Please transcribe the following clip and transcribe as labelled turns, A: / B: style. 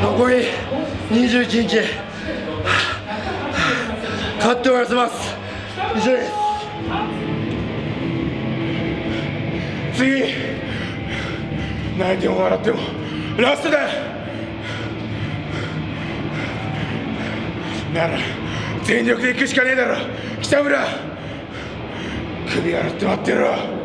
A: 残り21日勝って終わらせます。以上です。次泣いても笑ってもラストだ。なら全力で行くしかねえだろ。北村首洗って待ってろ。